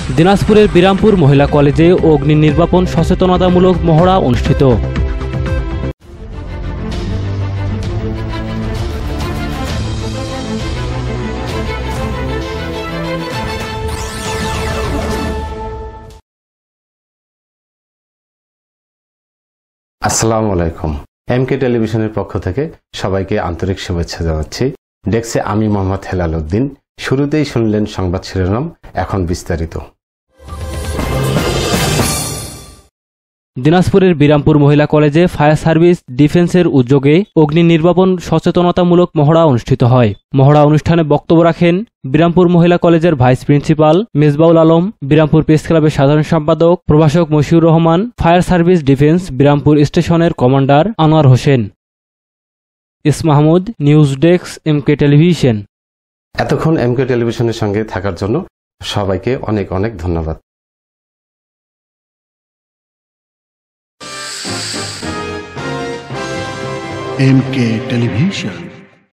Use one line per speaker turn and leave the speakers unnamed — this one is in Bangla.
দিনাজপুরের বিরামপুর মহিলা কলেজে অগ্নি নির্বাপন সচেতনতামূলক মহড়া অনুষ্ঠিত।
আসসালামু আলাইকুম। এমকে টেলিভিশনের পক্ষ থেকে সবাইকে আন্তরিক শুভেচ্ছা জানাচ্ছি। ডেস্কে আমি মোহাম্মদ হেলাল উদ্দিন। শুরুতেই শুনলেন সংবাদ শিরোনাম, এখন বিস্তারিত।
দিনাজপুরের বিরামপুর মহিলা কলেজে ফায়ার সার্ভিস ডিফেন্সের উদ্যোগে অগ্নি নির্বাপন সচেতনতামূলক মহড়া অনুষ্ঠিত হয়। মহড়া অনুষ্ঠানে বক্তব্য রাখেন বিরামপুর মহিলা কলেজের vice principal Mezbaul Alam, Birampur press ক্লাবের সাধারণ সম্পাদক প্রভাষক Moshiur Rahman, fire service defence Birampur স্টেশনের commander Anwar Hossain. Mahmud, news desk, MK television.
এতক্ষণ এমকে টেলিভিশনের সঙ্গে থাকার জন্য সবাইকে অনেক অনেক ধন্যবাদ।
MK television.